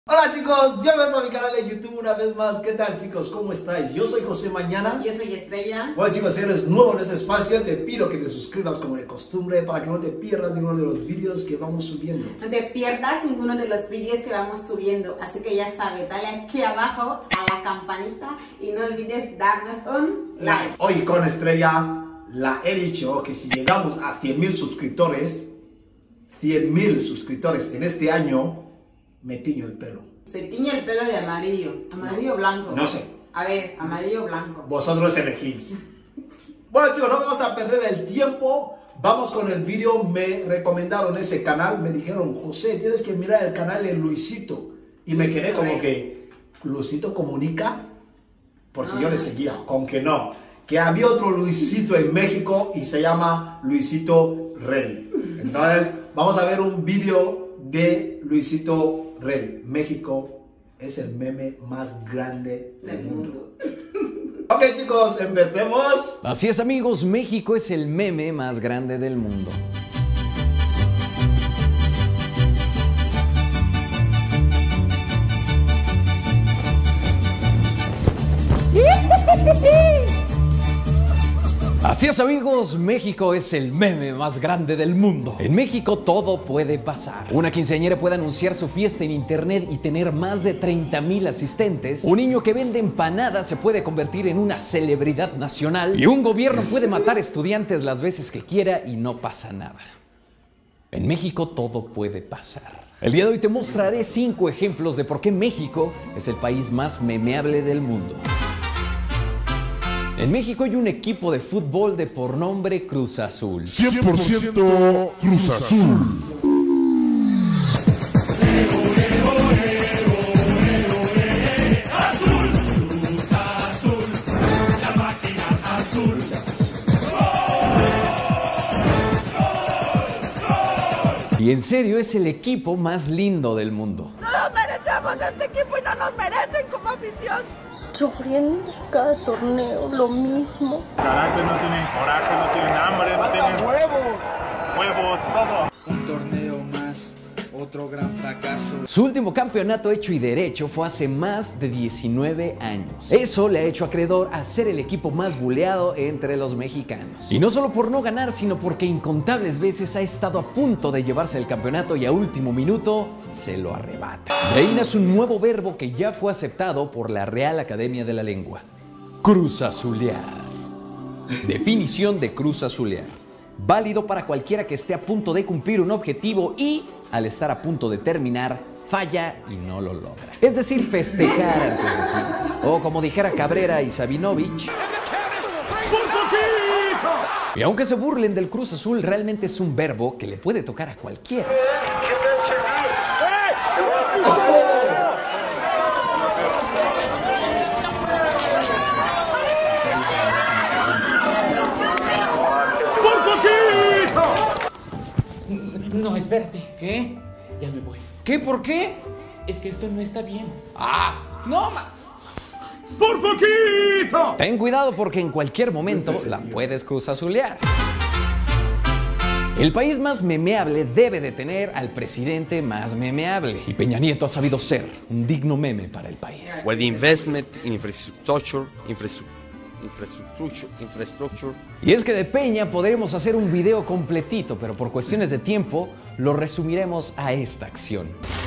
Hola chicos, bienvenidos a mi canal de YouTube una vez más. ¿Qué tal chicos? ¿Cómo estáis? Yo soy José Mañana. Yo soy Estrella. Bueno chicos, si eres nuevo en este espacio, te pido que te suscribas como de costumbre para que no te pierdas ninguno de los vídeos que vamos subiendo. No te pierdas ninguno de los vídeos que vamos subiendo. Así que ya sabes, dale aquí abajo a la campanita y no olvides darnos un like. Hoy con Estrella la he dicho que si llegamos a 100.000 suscriptores, 100.000 suscriptores en este año, me tiño el pelo. Se tiñe el pelo de amarillo. Amarillo o blanco. No sé. A ver, amarillo o blanco. Vosotros elegís. Bueno chicos, no vamos a perder el tiempo. Vamos con el vídeo. Me recomendaron ese canal. Me dijeron, José, tienes que mirar el canal de Luisito. Y me quedé como que, ¿Luisito Comunica? Porque yo le seguía, con que no. Que había otro Luisito en México y se llama Luisito Rey. Entonces, vamos a ver un vídeo de Luisito Rey. México es el meme más grande del mundo. Ok chicos, empecemos. Así es amigos, México es el meme más grande del mundo. Así es amigos, México es el meme más grande del mundo. En México todo puede pasar. Una quinceañera puede anunciar su fiesta en internet y tener más de 30,000 asistentes. Un niño que vende empanadas se puede convertir en una celebridad nacional. Y un gobierno puede matar estudiantes las veces que quiera y no pasa nada. En México todo puede pasar. El día de hoy te mostraré 5 ejemplos de por qué México es el país más memeable del mundo. En México hay un equipo de fútbol de por nombre Cruz Azul. 100% Cruz Azul. Y en serio es el equipo más lindo del mundo. No nos merecemos este equipo y no nos merecen como afición. Sufriendo cada torneo lo mismo. Carácter, no tienen coraje, no tienen hambre, no tienen huevos, todo. Un torneo más, otro gran fracaso. Su último campeonato hecho y derecho fue hace más de 19 años. Eso le ha hecho acreedor a ser el equipo más buleado entre los mexicanos. Y no solo por no ganar, sino porque incontables veces ha estado a punto de llevarse el campeonato y a último minuto se lo arrebata. De ahí nace un nuevo verbo que ya fue aceptado por la Real Academia de la Lengua. Cruzazulear. Definición de cruzazulear. Válido para cualquiera que esté a punto de cumplir un objetivo y, al estar a punto de terminar, falla y no lo logra. Es decir, festejar antes de tiempo. O como dijera Cabrera y Sabinovich. Y aunque se burlen del Cruz Azul, realmente es un verbo que le puede tocar a cualquiera. No, espérate. ¿Qué? Ya me voy. ¿Qué? ¿Por qué? Es que esto no está bien. ¡Ah! ¡No, ¡Por poquito! Ten cuidado porque en cualquier momento la puedes cruzazulear. El país más memeable debe de tener al presidente más memeable. Y Peña Nieto ha sabido ser un digno meme para el país. Where the investment in infrastructure. Y es que de Peña podremos hacer un video completito, pero por cuestiones de tiempo lo resumiremos a esta acción.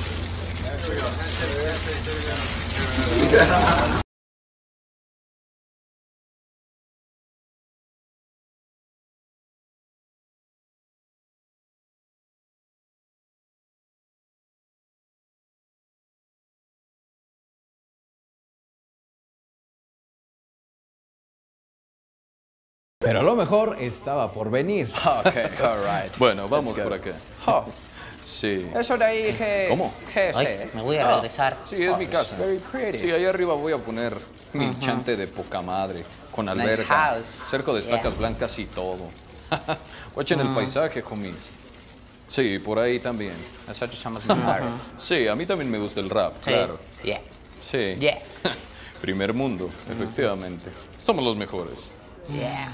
Pero lo mejor estaba por venir. Ok, alright. Bueno, vamos por acá. Oh, sí. Eso de ahí que... ¿Cómo? Que Ay, me voy a regresar. Sí, es mi casa. Very pretty. Sí, ahí arriba voy a poner mi chante de poca madre, con Nice alberca, house. cerco de estacas blancas y todo. Watchen el paisaje, homies. Sí, por ahí también. Nosotros somos mejores. Sí, a mí también me gusta el rap, claro. Yeah. Sí. Yeah. Primer mundo, efectivamente. Somos los mejores. Yeah.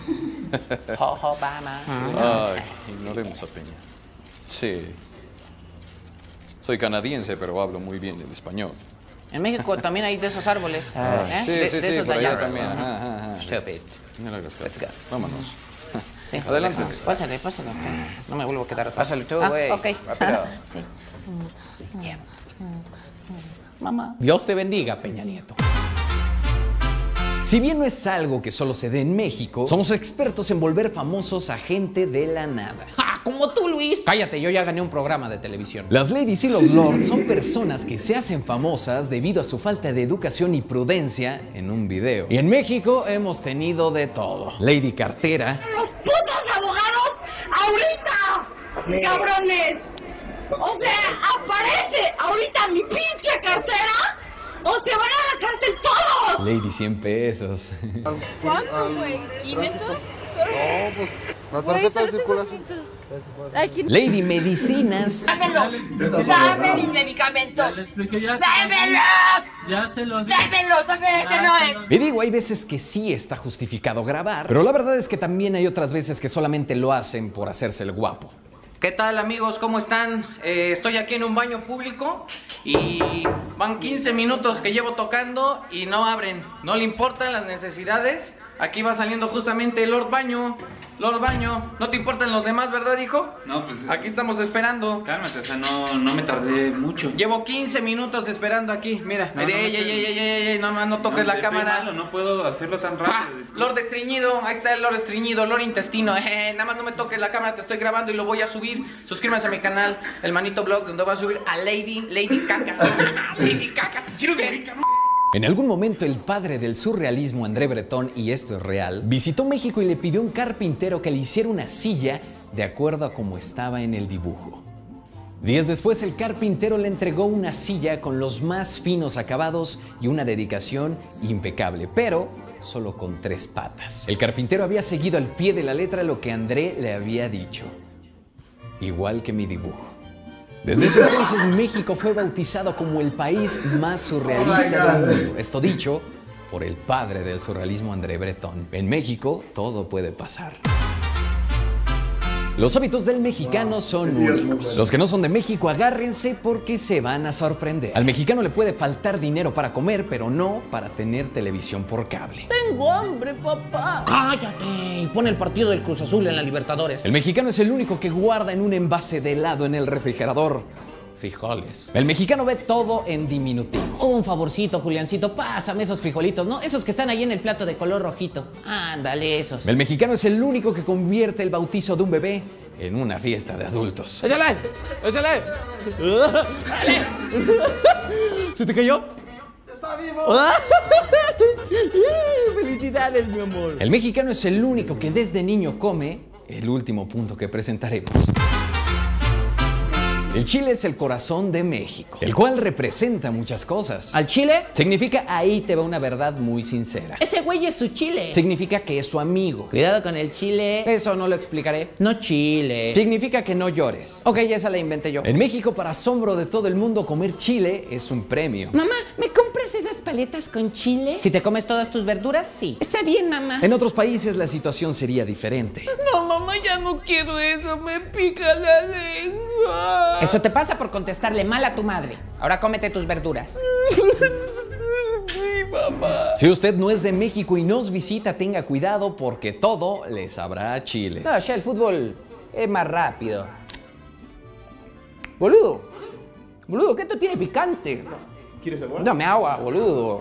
Obama. Ay, ignoremos a Peña. Sí. Soy canadiense, pero hablo muy bien el español. En México también hay de esos árboles. Sí, de sí, esos por de allá allá. también. Ajá. Stupid. No le hagas caso. Let's go. Vámonos. Sí. Adelante. Pásale. No me vuelvo a quedar. Pásale tú, güey. Ok. Rápido. Sí. Yeah. Mamá. Dios te bendiga, Peña Nieto. Si bien no es algo que solo se dé en México, somos expertos en volver famosos a gente de la nada. ¡Ja! Como tú, Luis. Cállate, yo ya gané un programa de televisión. Las ladies y los lords son personas que se hacen famosas debido a su falta de educación y prudencia en un video. Y en México hemos tenido de todo. Lady Cartera. ¡Los putos abogados ahorita! ¡Cabrones! O sea, aparece ahorita mi pinche cartera o se van a la cárcel todos. Lady 100 pesos. ¿Cuánto, güey? ¿500? No, pues la tarjeta de circulación. Lady Medicinas. ¡Dámelo! ¡Dame mis medicamentos! ¡Dámelos! Ya se lo di. ¡Dámelo! ¡Este no es! Y digo, hay veces que sí está justificado grabar, pero la verdad es que también hay otras veces que solamente lo hacen por hacerse el guapo. ¿Qué tal, amigos? ¿Cómo están? Estoy aquí en un baño público y van 15 minutos que llevo tocando y no abren. No le importan las necesidades. Aquí va saliendo justamente Lord Baño. Lord Baño, ¿no te importan los demás, verdad, hijo? No, pues... Aquí estamos esperando. Cálmate, o sea, no me tardé mucho. Llevo 15 minutos esperando aquí. Mira, No, ey, no toques la cámara. Malo, no puedo hacerlo tan rápido. Lord Estreñido, ahí está el Lord Estreñido, Lord Intestino. Nada más no me toques la cámara, te estoy grabando y lo voy a subir. Suscríbanse a mi canal, el Manito Blog, donde voy a subir a Lady Caca. Lady Caca. Quiero que... En algún momento el padre del surrealismo, André Breton, y esto es real, visitó México y le pidió a un carpintero que le hiciera una silla de acuerdo a cómo estaba en el dibujo. Días después el carpintero le entregó una silla con los más finos acabados y una dedicación impecable, pero solo con 3 patas. El carpintero había seguido al pie de la letra lo que André le había dicho, igual que mi dibujo. Desde ese entonces México fue bautizado como el país más surrealista del mundo. Esto dicho por el padre del surrealismo, André Breton. En México todo puede pasar. Los hábitos del mexicano son únicos. Los que no son de México, agárrense porque se van a sorprender. Al mexicano le puede faltar dinero para comer, pero no para tener televisión por cable. Tengo hambre, papá. Cállate y pon el partido del Cruz Azul en la Libertadores. El mexicano es el único que guarda en un envase de helado en el refrigerador frijoles. El mexicano ve todo en diminutivo. Un favorcito, Juliancito, pásame esos frijolitos, ¿no? Esos que están ahí en el plato de color rojito. Ándale, esos. El mexicano es el único que convierte el bautizo de un bebé en una fiesta de adultos. ¡Échale! ¡Échale! ¡Dale! ¿Se te cayó? ¡Está vivo! ¡Felicidades, mi amor! El mexicano es el único que desde niño come el último punto que presentaremos. El chile es el corazón de México, el cual representa muchas cosas. ¿Al chile? Significa ahí te va una verdad muy sincera. Ese güey es su chile. Significa que es su amigo. Cuidado con el chile. Eso no lo explicaré. No chile. Significa que no llores. Ok, esa la inventé yo. En México, para asombro de todo el mundo, comer chile es un premio. Mamá, ¿me compras esas paletas con chile? Si te comes todas tus verduras, sí. Está bien, mamá. En otros países la situación sería diferente. No, mamá, ya no quiero eso. Me pica la lengua. Eso te pasa por contestarle mal a tu madre. Ahora cómete tus verduras. Sí, mamá. Si usted no es de México y nos visita, tenga cuidado porque todo le sabrá a chile. No, ya el fútbol es más rápido. Boludo, que esto tiene picante. ¿Quieres agua? Dame agua, boludo.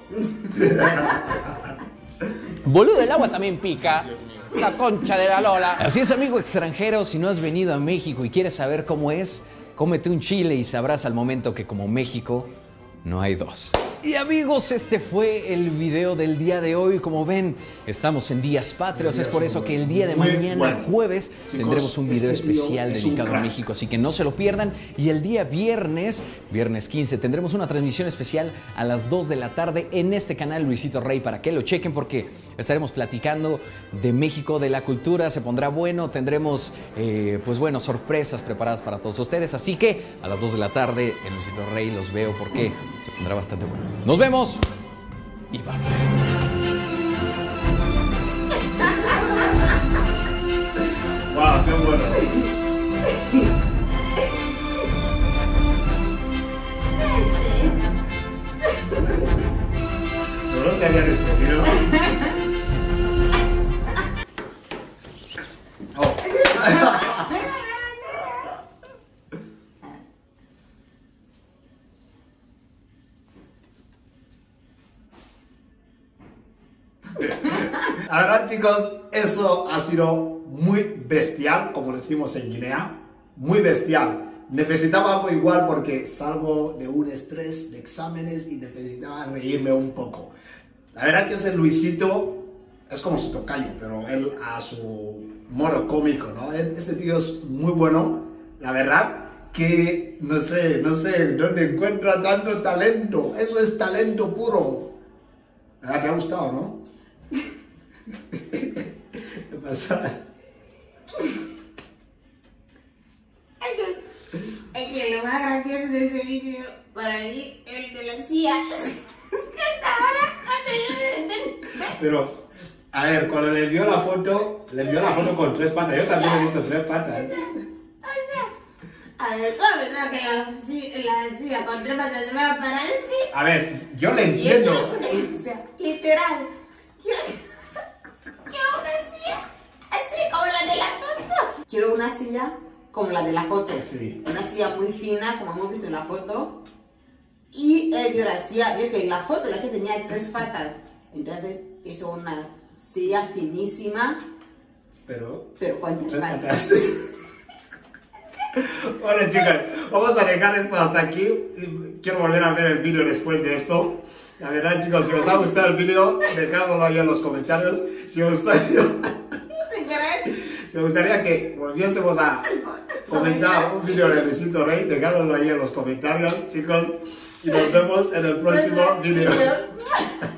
Boludo, el agua también pica. La concha de la Lola. Así es, amigo extranjero, si no has venido a México y quieres saber cómo es, cómete un chile y sabrás al momento que como México no hay dos. Y amigos, este fue el video del día de hoy. Como ven, estamos en días patrios. Es por eso que el día de mañana, jueves, tendremos un video especial dedicado a México. Así que no se lo pierdan. Y el día viernes 15, tendremos una transmisión especial a las 2 de la tarde en este canal Luisito Rey para que lo chequen porque estaremos platicando de México, de la cultura. Se pondrá bueno. Tendremos, pues bueno, sorpresas preparadas para todos ustedes. Así que a las 2 de la tarde en Luisito Rey los veo porque se pondrá bastante bueno. Nos vemos y vamos. Wow, qué bueno. A ver, chicos, eso ha sido muy bestial, como decimos en Guinea. Muy bestial. Necesitaba algo igual porque salgo de un estrés de exámenes y necesitaba reírme un poco. La verdad que ese Luisito es como su tocayo, pero él a su modo cómico, ¿no? Este tío es muy bueno, la verdad que no sé dónde encuentra tanto talento. Eso es talento puro. ¿Te ha gustado, no? ¿Qué pasa? Es que lo más gracioso de ese vídeo para mí, el de la CIA, Pero, a ver, cuando le envió la foto con 3 patas. Yo también he visto 3 patas. A ver, ¿cómo pensaba que la CIA con 3 patas se va a parar? Es que... A ver, yo le entiendo. O sea, literal. Quiero una silla así como la de la foto. Quiero una silla como la de la foto. Sí. Una silla muy fina, como hemos visto en la foto. Y él vio la silla, vio que en la foto la silla tenía 3 patas. Entonces hizo una silla finísima. Pero con 3 patas. Bueno, chicas, vamos a dejar esto hasta aquí. Quiero volver a ver el vídeo después de esto. La verdad, chicos, si os ha gustado el vídeo, dejadlo ahí en los comentarios. Si os gustaría que volviésemos a comentar un vídeo de Luisito Rey, dejadlo ahí en los comentarios, chicos. Y nos vemos en el próximo vídeo.